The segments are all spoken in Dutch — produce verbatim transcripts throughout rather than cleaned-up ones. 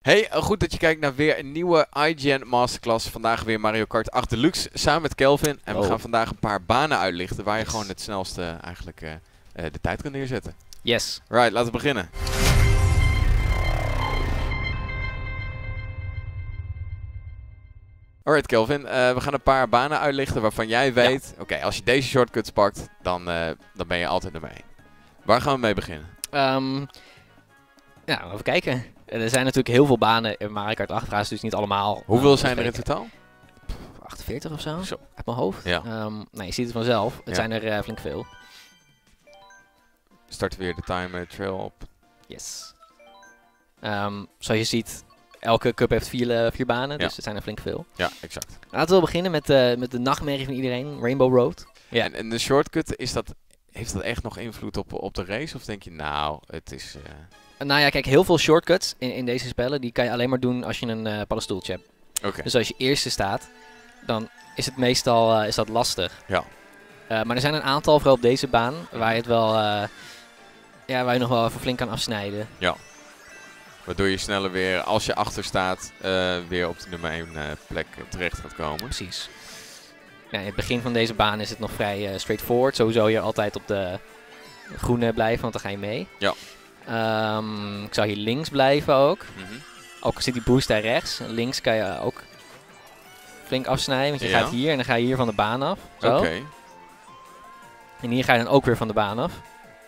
Hey, goed dat je kijkt naar weer een nieuwe I G N Masterclass. Vandaag weer Mario Kart acht Deluxe samen met Kelvin. En we Oh. gaan vandaag een paar banen uitlichten waar je Yes. gewoon het snelste eigenlijk uh, uh, de tijd kan neerzetten. Yes. Right, laten we beginnen. Alright Kelvin, uh, we gaan een paar banen uitlichten waarvan jij weet... Oké, okay, als je deze shortcuts pakt, dan, uh, dan ben je altijd ermee. Waar gaan we mee beginnen? Um, ja, even kijken. Er zijn natuurlijk heel veel banen in Mario Kart acht, dus niet allemaal. Hoeveel uh, zijn er in totaal? achtenveertig of zo, zo. uit mijn hoofd. Ja. Um, nou, je ziet het vanzelf. Het ja. zijn er uh, flink veel. Starten weer de time trail op. Yes. Um, zoals je ziet, elke cup heeft vier, uh, vier banen, ja. dus het zijn er flink veel. Ja, exact. Laten we wel beginnen met, uh, met de nachtmerrie van iedereen, Rainbow Road. Ja, en, en de shortcut, is dat, heeft dat echt nog invloed op, op de race? Of denk je, nou, het is... Uh... Nou ja, kijk, heel veel shortcuts in, in deze spellen, die kan je alleen maar doen als je een uh, paddenstoeltje hebt. Okay. Dus als je eerste staat, dan is het meestal uh, is dat lastig. Ja. Uh, maar er zijn een aantal, vooral op deze baan, waar je het wel, uh, ja, waar je nog wel even flink kan afsnijden. Ja. Waardoor je sneller weer, als je achter staat, uh, weer op de nummer één uh, plek terecht gaat komen. Precies. Nou, in het begin van deze baan is het nog vrij uh, straightforward. Sowieso je altijd op de groene blijven, want dan ga je mee. Ja. Um, ik zou hier links blijven ook. Mm-hmm. Ook al zit die boost daar rechts. Links kan je ook flink afsnijden, want je ja. gaat hier en dan ga je hier van de baan af. Oké. Okay. En hier ga je dan ook weer van de baan af.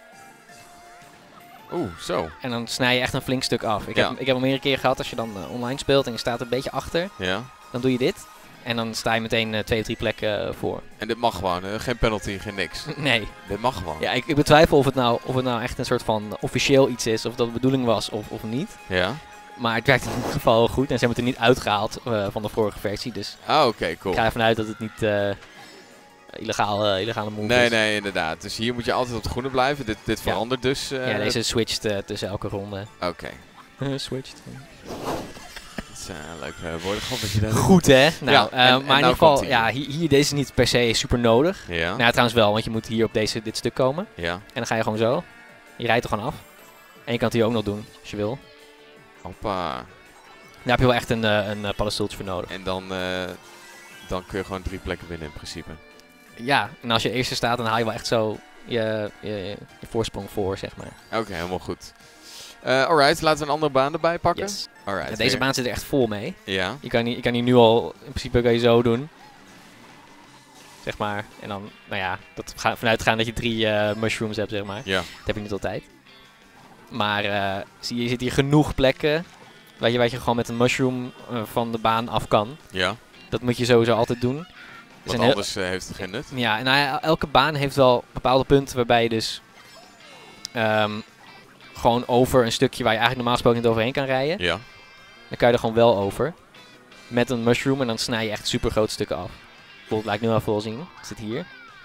Oeh, zo. En dan snij je echt een flink stuk af. Ik, ja. heb, ik heb al meerdere keer gehad als je dan uh, online speelt en je staat een beetje achter. Ja. Dan doe je dit. En dan sta je meteen uh, twee of drie plekken uh, voor. En dit mag gewoon, uh, geen penalty, geen niks. Nee. Dit mag gewoon. Ja, ik, ik betwijfel of het, nou, of het nou echt een soort van officieel iets is, of dat de bedoeling was of, of niet. Ja. Maar het werkt in ieder geval heel goed en ze hebben het er niet uitgehaald uh, van de vorige versie. Dus ah, oké, okay, cool. ik ga ervan uit dat het niet uh, illegaal, uh, illegale move nee, is. Nee, nee, inderdaad. Dus hier moet je altijd op de groene blijven. Dit, dit ja. verandert dus. Uh, ja, deze switcht uh, tussen elke ronde. Oké. Okay. switcht. Dat is uh, een leuk uh, woordengrap dat je daar Goed hè? Nou, ja, uh, en, maar en in ieder nou geval, ja, hier, hier deze is niet per se super nodig. Ja. Nou, trouwens wel, want je moet hier op deze, dit stuk komen. Ja. En dan ga je gewoon zo. Je rijdt er gewoon af. En je kan het hier ook nog doen, als je wil. Hoppa. Daar heb je wel echt een, uh, een uh, paddenstoeltje voor nodig. En dan, uh, dan kun je gewoon drie plekken winnen in principe. Ja, en als je eerste staat, dan haal je wel echt zo je, je, je voorsprong voor, zeg maar. Oké, okay, helemaal goed. Uh, alright, laten we een andere baan erbij pakken. Yes. Alright, ja, deze weer. baan zit er echt vol mee. Ja. Je kan, je kan hier nu al, in principe kan je zo doen. Zeg maar. En dan, nou ja, dat ga, vanuit gaan dat je drie uh, mushrooms hebt, zeg maar. Ja. Dat heb je niet altijd. Maar uh, zie je, je zit hier genoeg plekken waar je, waar je gewoon met een mushroom uh, van de baan af kan. Ja. Dat moet je sowieso altijd doen. Want anders uh, heeft het geen nut. Ja, en nou ja, elke baan heeft wel bepaalde punten waarbij je dus um, gewoon over een stukje waar je eigenlijk normaal gesproken niet overheen kan rijden. Ja. Dan kan je er gewoon wel over. Met een mushroom en dan snij je echt super grote stukken af. Bijvoorbeeld, laat ik nu even wel zien. Het zit hier.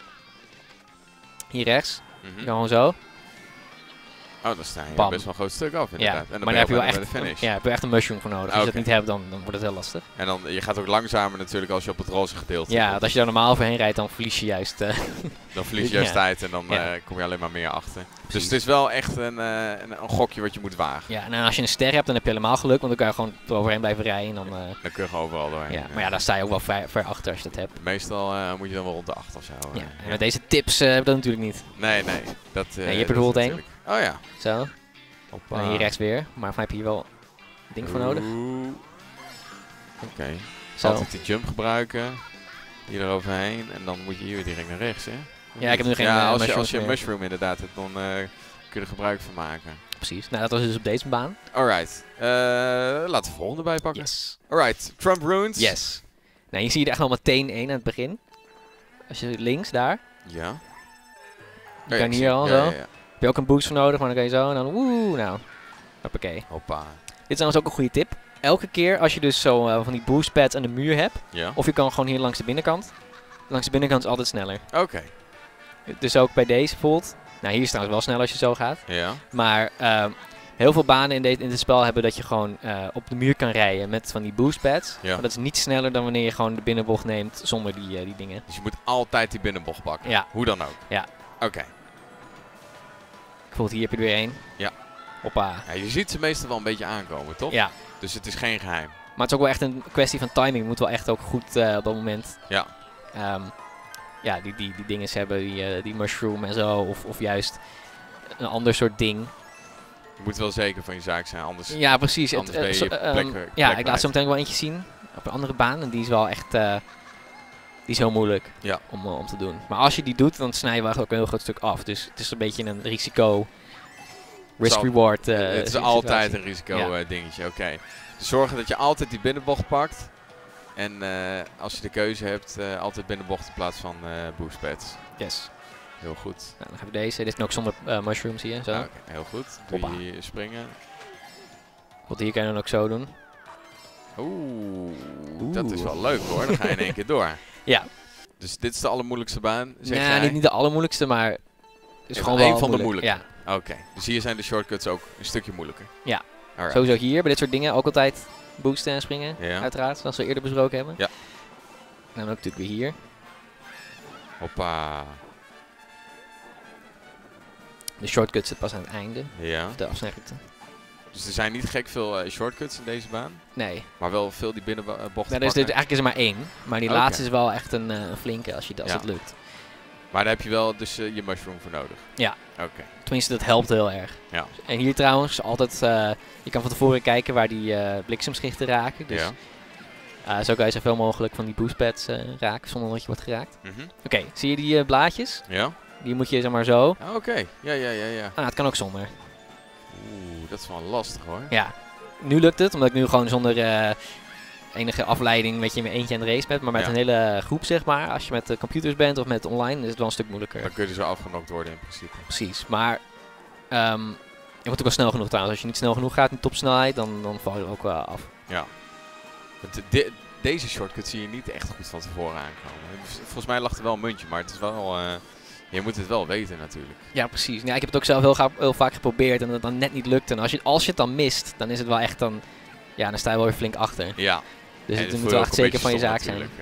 Hier rechts. Mm-hmm. Je kan gewoon zo. Oh, dan sta je Bam. best wel een groot stuk af inderdaad. Ja, en dan maar daar heb je wel echt, de finish. ja, heb je echt een mushroom voor nodig. Ah, als je okay. dat niet hebt, dan, dan wordt het heel lastig. En dan, je gaat ook langzamer natuurlijk als je op het roze gedeelte Ja, komt. want als je daar normaal overheen rijdt, dan verlies je juist... Uh, dan verlies je juist ja. tijd en dan ja. uh, kom je alleen maar meer achter. Precies. Dus het is wel echt een, uh, een, een gokje wat je moet wagen. Ja, en als je een ster hebt, dan heb je helemaal geluk, want dan kan je gewoon eroverheen blijven rijden. En dan, uh, dan kun je gewoon overal doorheen. Ja, maar ja, dan sta je ook wel ver, ver achter als je dat hebt. Meestal uh, moet je dan wel rond de acht of zo. Ja, Uh, en ja. met deze tips uh, heb je dat natuurlijk niet. Nee, nee. Dat, uh, nee, je hebt er bijvoorbeeld één. Oh ja. Zo. Hoppa. En hier rechts weer. Maar heb je hier wel een ding voor nodig. Oké. Okay. Zo. Altijd die jump gebruiken. Hier eroverheen. En dan moet je hier weer direct naar rechts, hè? Ja, ik heb nu geen ja, uh, als je, als je een meer. mushroom inderdaad hebt, dan uh, kun je er gebruik van maken. Precies. Nou, dat was dus op deze baan. Alright. Uh, laten we de volgende bij pakken. Yes. Alright. Trump Ruins. Yes. Nou, hier zie je er echt wel meteen één aan het begin. Als je links daar. Ja. Je Oh, kan ja, hier al ja, zo. Ja, ja. Heb je ook een boost voor nodig, maar dan kan je zo en dan woe, nou. Hoppakee. Hoppa. Dit is trouwens ook een goede tip. Elke keer als je dus zo uh, van die boost pads aan de muur hebt. Ja. Of je kan gewoon hier langs de binnenkant. Langs de binnenkant is altijd sneller. Oké. Okay. Dus ook bij deze bijvoorbeeld. Nou, hier is het trouwens wel sneller als je zo gaat. Ja. Maar uh, heel veel banen in, de, in dit spel hebben dat je gewoon uh, op de muur kan rijden met van die boost pads. Ja. Maar dat is niet sneller dan wanneer je gewoon de binnenbocht neemt zonder die, uh, die dingen. Dus je moet altijd die binnenbocht pakken. Ja. Hoe dan ook. Ja. Oké. Okay. Bijvoorbeeld hier heb je er weer één. Ja. Hoppa. Ja, je ziet ze meestal wel een beetje aankomen, toch? Ja. Dus het is geen geheim. Maar het is ook wel echt een kwestie van timing. Je moet wel echt ook goed uh, op dat moment Ja. Um, ja, die, die, die dingen hebben, die, uh, die mushroom en zo. Of, of juist een ander soort ding. Je moet wel zeker van je zaak zijn, anders, ja, precies. anders het, ben je uh, je plek, um, plek Ja, ik kwijt. laat zo meteen wel eentje zien. Op een andere baan. En die is wel echt uh, die is heel moeilijk ja. om, uh, om te doen. Maar als je die doet, dan snij je wel echt ook een heel groot stuk af. Dus het is een beetje een risico, risk-reward uh, Het is situatie. altijd een risico Ja. uh, dingetje, oké. Okay. Dus zorgen dat je altijd die binnenbocht pakt. En uh, als je de keuze hebt, uh, altijd binnenbocht in plaats van uh, boost pads. Yes. Heel goed. Nou, dan hebben we deze. Dit is ook zonder uh, mushrooms hier. Zo. Ah, okay. Heel goed. Doe Hoppa. je hier springen. Wat hier kan je dan ook zo doen. Oeh, Oeh. dat is wel leuk hoor. Dan ga je in één keer door. Ja. Dus dit is de allermoeilijkste baan, zeg Nee, jij? niet, niet de allermoeilijkste, maar het is Ja, gewoon een wel van de moeilijk. moeilijke. Ja. Oké, okay. Dus hier zijn de shortcuts ook een stukje moeilijker. Ja. Alright. Sowieso hier bij dit soort dingen ook altijd boosten en springen. Ja. Uiteraard, zoals we eerder besproken hebben. Ja. En dan ook natuurlijk weer hier. Hoppa. De shortcut zit pas aan het einde. Ja. Of de afsnijroute. Dus er zijn niet gek veel uh, shortcuts in deze baan. Nee. Maar wel veel die binnenbochten Nou, pakken. dus dit, eigenlijk is er maar één. Maar die Okay. laatste is wel echt een, uh, een flinke als, je, als Ja. het lukt. Maar daar heb je wel dus uh, je mushroom voor nodig. Ja. Oké. Okay. Tenminste, dat helpt heel erg. Ja. En hier trouwens, altijd, uh, je kan van tevoren kijken waar die uh, bliksemschichten raken. Dus ja. uh, zo kan je zoveel mogelijk van die boostpads uh, raken zonder dat je wordt geraakt. Mm -hmm. Oké, okay, zie je die uh, blaadjes? Ja. Die moet je zeg maar zo. Ah, Oké, okay. ja, ja, ja, ja. Ah, het kan ook zonder. Oeh, dat is wel lastig hoor. Ja, nu lukt het, omdat ik nu gewoon zonder uh, enige afleiding met je in mijn eentje aan de race ben. Maar met ja. een hele groep zeg maar, als je met uh, computers bent of met online, is het wel een stuk moeilijker. Dan kun je zo afgenokt worden in principe. Precies, maar um, je moet ook wel snel genoeg trouwens. Als je niet snel genoeg gaat in topsnelheid, dan, dan val je er ook wel af. Ja. De, de, deze shortcut zie je niet echt goed van tevoren aankomen. Volgens mij lag er wel een muntje, maar het is wel... Uh, je moet het wel weten natuurlijk. Ja, precies. Ja, ik heb het ook zelf heel, ga, heel vaak geprobeerd en dat het dan net niet lukt. En als je, als je het dan mist, dan is het wel echt dan... Ja, dan sta je wel weer flink achter. Ja. Dus het moet wel echt zeker van je zaak zijn. Uh.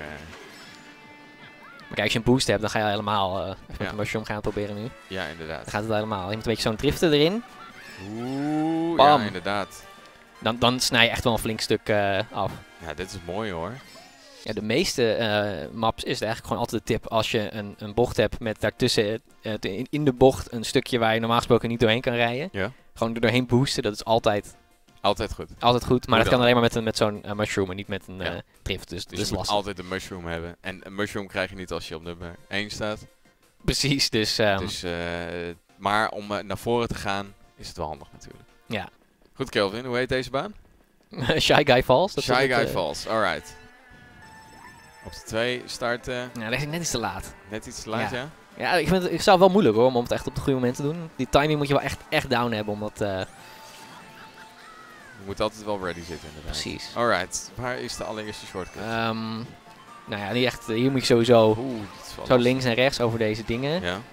Maar kijk, als je een boost hebt, dan ga je helemaal... Uh, even ja. met de mushroom gaan proberen nu. Ja, inderdaad. Dan gaat het helemaal. Je moet een beetje zo'n driften erin. Oeh, Bam. ja, inderdaad. Dan, dan snij je echt wel een flink stuk uh, af. Ja, dit is mooi hoor. Ja, de meeste uh, maps is het eigenlijk gewoon altijd de tip als je een, een bocht hebt met daartussen uh, in, in de bocht een stukje waar je normaal gesproken niet doorheen kan rijden. Ja. Gewoon er doorheen boosten, dat is altijd, altijd goed. Altijd goed, maar Hoe dat kan alleen maar met, een, met zo'n uh, mushroom en niet met een ja. uh, drift. Dus, dus dus je moet lastig. altijd een mushroom hebben. En een mushroom krijg je niet als je op nummer één staat. Precies, dus... Um, dus uh, maar om uh, naar voren te gaan is het wel handig natuurlijk. Ja. Goed Kelvin, hoe heet deze baan? Shy Guy Falls. Dat Shy het, Guy uh, Falls, alright. Op de twee starten. Ja, dat is net iets te laat. Net iets te laat, ja? Ja, ja ik, vind het, ik zou het wel moeilijk hoor, om het echt op het goede moment te doen. Die timing moet je wel echt, echt down hebben, omdat... Uh, je moet altijd wel ready zitten inderdaad. Precies. Alright, waar is de allereerste shortcut? Um, nou ja, niet echt, hier moet je sowieso Oeh, zo lastig. links en rechts over deze dingen. Ja.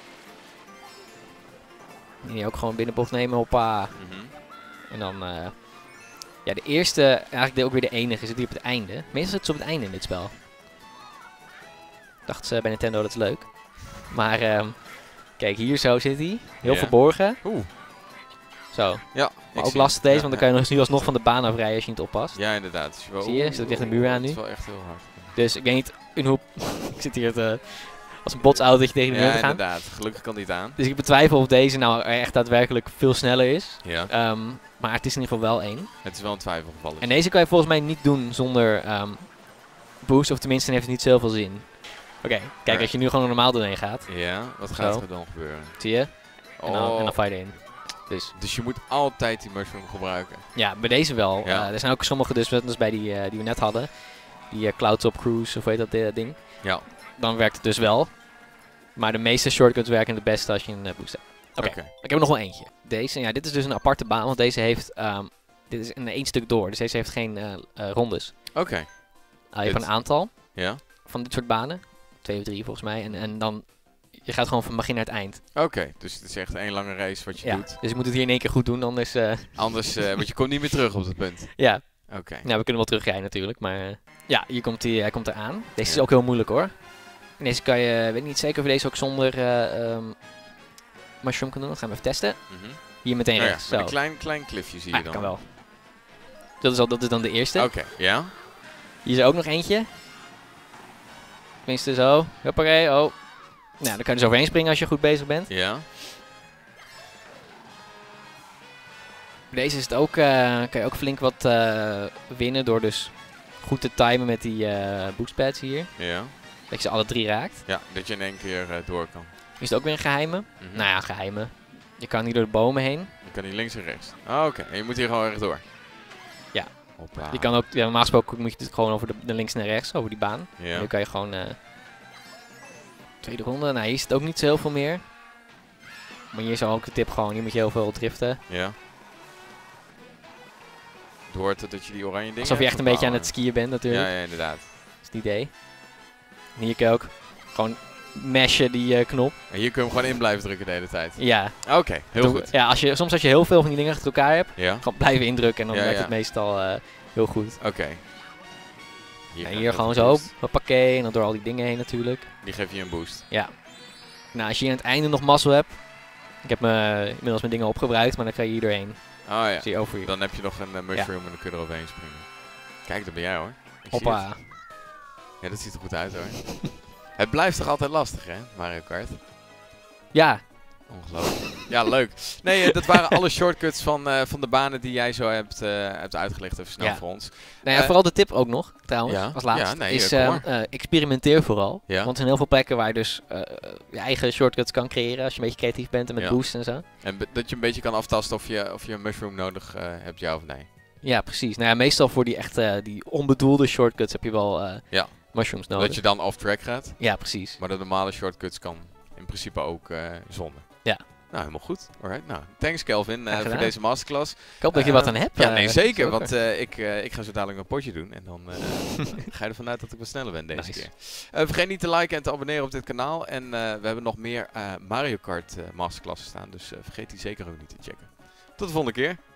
En die ook gewoon binnenbocht nemen, hoppa. Mm-hmm. En dan... Uh, ja, de eerste, eigenlijk de, ook weer de enige, zit hier op het einde. Meestal zit ze op het einde in dit spel. Dacht ze bij Nintendo, dat is leuk. Maar um, kijk, hier zo zit hij. Heel yeah. verborgen. Oeh. Zo. Ja. Maar ook lastig deze, ja, want dan ja. kan je nog nu alsnog van de baan afrijden als je niet oppast. Ja, inderdaad. Dus je wel, Zie je? Zit echt een muur aan nu. Dat is wel echt heel hard. Dus ik weet niet in hoe... ik zit hier te, als een botsautootje tegen de muur Ja, te gaan. inderdaad. Gelukkig kan die het aan. Dus ik betwijfel of deze nou echt daadwerkelijk veel sneller is. Ja. Um, maar het is in ieder geval wel één. Het is wel een twijfelgeval. En deze kan je volgens mij niet doen zonder um, boost, of tenminste heeft het niet zoveel zin. Oké, okay, kijk, right. als je nu gewoon normaal doorheen gaat. Ja, wat gaat Zo. er dan gebeuren? Zie je? Oh. En, dan, en dan val je erin. Dus. dus je moet altijd die mushroom gebruiken. Ja, bij deze wel. Ja. Uh, er zijn ook sommige dus, dus bij die, uh, die we net hadden. Die uh, Cloudtop Cruise, of weet dat uh, ding. Ja. Dan werkt het dus wel. Maar de meeste shortcuts werken het beste als je een uh, boost hebt. Oké, okay. okay. Ik heb er nog wel eentje. Deze, ja, dit is dus een aparte baan, want deze heeft... Um, dit is een één stuk door, dus deze heeft geen uh, uh, rondes. Oké. Okay. Uh, je hebt een aantal ja. van dit soort banen. Twee of drie volgens mij. En, en dan... Je gaat gewoon van begin naar het eind. Oké, okay, dus het is echt één lange race wat je ja, doet. Dus ik moet het hier in één keer goed doen, anders... Uh anders, uh, want je komt niet meer terug op dat punt. Ja. Oké. Okay. Nou, we kunnen wel terugrijden natuurlijk, maar... Uh, ja, hier komt hij, hij komt eraan. Deze ja. is ook heel moeilijk hoor. En deze kan je, weet niet zeker of je deze ook zonder uh, um, mushroom kan doen. Dat gaan we even testen. Mm-hmm. Hier meteen nou rechts. Ja, zo. een klein, klein cliffje zie je ah, dan. Kan wel. Dat is, al, dat is dan de eerste. Oké, okay, ja. Hier is er ook nog eentje. Tenminste zo. Hoppakee, oh. Nou, dan kan je dus overheen springen als je goed bezig bent. Ja. Deze is het ook, uh, kan je ook flink wat uh, winnen door dus goed te timen met die uh, boostpads hier. Ja. Dat je ze alle drie raakt. Ja, dat je in één keer uh, door kan. Is het ook weer een geheime? Mm-hmm. Nou ja, geheime. Je kan hier door de bomen heen. Je kan hier links en rechts. Oh, oké. Okay. En je moet hier gewoon rechtdoor. Ja. Hoppa. Je kan ook, ja, normaal gesproken moet je het gewoon over de, de links en rechts, over die baan. Ja. En nu kan je gewoon... Uh, tweede ronde. Nou, hier is het ook niet zo heel veel meer. Maar hier is ook de tip gewoon, hier moet je heel veel driften. Ja. Het hoort dat je die oranje dingen... Alsof je echt een beetje aan het skiën bent natuurlijk. Ja, ja, inderdaad. Dat is het idee. En hier kun je ook gewoon mashen die uh, knop. En hier kun je hem gewoon in blijven drukken de hele tijd. Ja. Oké, okay, heel Doe, goed. Ja, als je, soms als je heel veel van die dingen achter elkaar hebt, ja. gewoon blijven indrukken en dan ja, werkt ja. het meestal uh, heel goed. Oké. Okay. Hier, ja, hier gewoon zo, hoppakee, en dan door al die dingen heen natuurlijk. Die geef je een boost. Ja. Nou, als je aan het einde nog mazzel hebt, ik heb me, inmiddels mijn dingen opgebruikt, maar dan kan je hier doorheen. Oh ja, zie je over je. Dan heb je nog een uh, mushroom ja. en dan kun je er overheen springen. Kijk, dat ben jij hoor. Ik Hoppa. Ja, dat ziet er goed uit hoor. Het blijft toch altijd lastig hè, Mario Kart? Ja. Ongelooflijk. Ja, leuk. Nee, uh, dat waren alle shortcuts van, uh, van de banen die jij zo hebt, uh, hebt uitgelegd. Even snel ja. voor ons. Nou ja, uh, vooral de tip ook nog, trouwens, ja. als laatste. Ja, nee, is uh, uh, experimenteer vooral. Ja. Want er zijn heel veel plekken waar je dus uh, je eigen shortcuts kan creëren als je een beetje creatief bent en met ja. boosts en zo. En dat je een beetje kan aftasten of je, of je een mushroom nodig uh, hebt, ja of nee. Ja, precies. Nou ja, meestal voor die echt uh, die onbedoelde shortcuts heb je wel uh, ja. mushrooms nodig. Dat je dan off-track gaat. Ja, precies. Maar de normale shortcuts kan in principe ook uh, zonder. Ja. Nou, helemaal goed. Alright. Nou, thanks Kelvin uh, voor deze masterclass. Ik hoop dat je uh, wat aan hebt. Ja, nee, zeker. Want uh, ik, uh, ik ga zo dadelijk mijn potje doen. En dan uh, ga je ervan uit dat ik wat sneller ben deze nice. keer. Uh, vergeet niet te liken en te abonneren op dit kanaal. En uh, we hebben nog meer uh, Mario Kart uh, masterclasses staan. Dus uh, vergeet die zeker ook niet te checken. Tot de volgende keer.